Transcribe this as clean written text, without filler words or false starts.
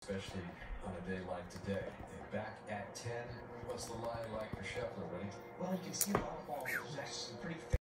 especially on a day like today. Back at 10, what's the line like for Scheffler, buddy? Well, you can see a lot of balls. It's actually pretty